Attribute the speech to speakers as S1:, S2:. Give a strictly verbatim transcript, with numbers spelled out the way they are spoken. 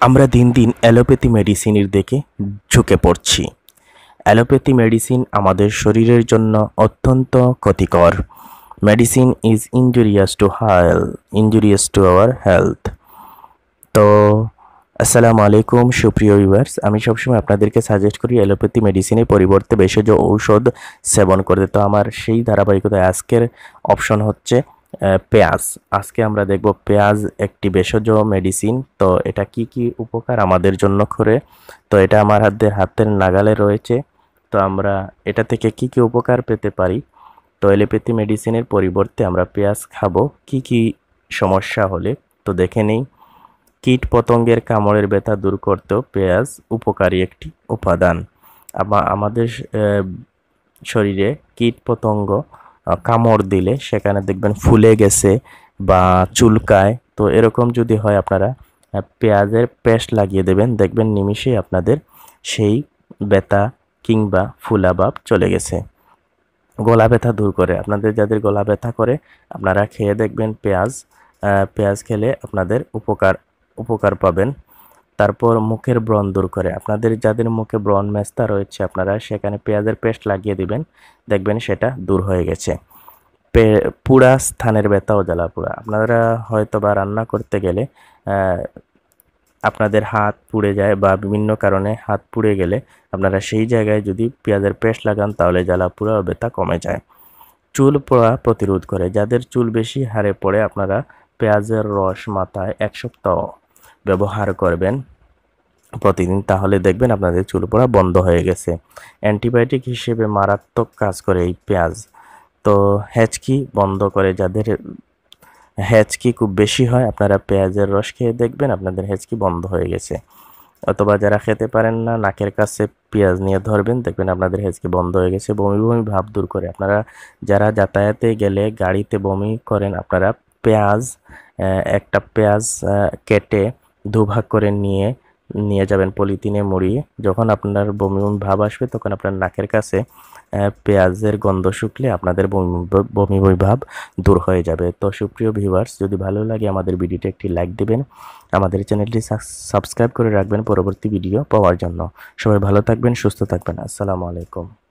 S1: আমরা দিন দিন অ্যালোপ্যাথি মেডিসিনের দিকে ঝুঁকে পড়ছি। অ্যালোপ্যাথি মেডিসিন আমাদের শরীরের জন্য অত্যন্ত ক্ষতিকর। Medicine is injurious to health injurious to our health. তো আসসালামু আলাইকুম সুপ্রিয় ভিউয়ার্স, আমি সবসময় আপনাদেরকে সাজেস্ট করি অ্যালোপ্যাথি মেডিসিনের পরিবর্তে ভেষজ ঔষধ সেবন করতে। তো আমার সেই ধারাবাহিকতায় আজকের অপশন হচ্ছে পেঁয়াজ। আজকে আমরা দেখব পেঁয়াজ একটি ভেষজ মেডিসিন। তো এটা কি কি উপকার আমাদের জন্য করে, তো এটা আমার হাতের হাতের নাগালে রয়েছে। তো আমরা এটা থেকে কি কি উপকার পেতে পারি। তো অ্যালোপ্যাথি মেডিসিনের পরিবর্তে আমরা পেঁয়াজ খাবো কি কি সমস্যা হলে, তো দেখে নেই। কীট পতঙ্গের কামড়ের ব্যথা দূর করতেও পেঁয়াজ উপকারী একটি উপাদান। আমাদের শরীরে কীট পতঙ্গ কামড় দিলে সেখানে দেখবেন ফুলে গেছে বা চুলকায়, তো এরকম যদি হয় আপনারা পেঁয়াজের পেস্ট লাগিয়ে দেবেন, দেখবেন নিমিষেই আপনাদের সেই ব্যথা কিংবা ফুলাভাব চলে গেছে। গলা ব্যথা দূর করে, আপনাদের যাদের গলা ব্যথা করে আপনারা খেয়ে দেখবেন পেঁয়াজ পেঁয়াজ খেলে আপনাদের উপকার উপকার পাবেন। তারপর মুখের ব্রণ দূর করে, আপনাদের যাদের মুখে ব্রণ মেস্তা রয়েছে আপনারা সেখানে পেঁয়াজের পেস্ট লাগিয়ে দিবেন, দেখবেন সেটা দূর হয়ে গেছে। পুরা স্থানের ব্যথা ও জ্বালা পোড়া, আপনারা হয়তো বা রান্না করতে গেলে আপনাদের হাত পুড়ে যায় বা বিভিন্ন কারণে হাত পুড়ে গেলে আপনারা সেই জায়গায় যদি পেঁয়াজের পেস্ট লাগান তাহলে জ্বালা পোড়া ও ব্যথা কমে যায়। চুল পড়া প্রতিরোধ করে, যাদের চুল বেশি হারে পড়ে আপনারা পেঁয়াজের রস মাথায় এক সপ্তাহ ব্যবহার করবেন প্রতিদিন, তাহলে দেখবেন আপনাদের চুল পড়া বন্ধ হয়ে গেছে। অ্যান্টিবায়োটিক হিসেবে মারাত্মক কাজ করে এই পেঁয়াজ। তো হেঁচকি বন্ধ করে, যাদের হেঁচকি খুব বেশি হয় আপনারা পেঁয়াজের রস খেয়ে দেখবেন আপনাদের হেঁচকি বন্ধ হয়ে গেছে। অথবা যারা খেতে পারেন না নাকের কাছে পেঁয়াজ নিয়ে ধরবেন, দেখবেন আপনাদের হেঁচকি বন্ধ হয়ে গেছে। বমি বমি ভাব দূর করে, আপনারা যারা যাতায়াতে গেলে গাড়িতে বমি করেন আপনারা পেঁয়াজ একটা পেঁয়াজ কেটে দুভাগ করে নিয়ে নিয়ে যাবেন পলিথিনে মুড়িয়ে, যখন আপনার বমি বমি ভাব আসবে তখন আপনার নাকের কাছে পেঁয়াজের গন্ধ শুকলে আপনাদের বমি বমি বমি ভাব দূর হয়ে যাবে। তো সুপ্রিয় ভিউয়ার্স, যদি ভালো লাগে আমাদের ভিডিওটি একটি লাইক দেবেন, আমাদের চ্যানেলটি সাবস্ক্রাইব করে রাখবেন পরবর্তী ভিডিও পাওয়ার জন্য। সবাই ভালো থাকবেন, সুস্থ থাকবেন। আসসালামু আলাইকুম।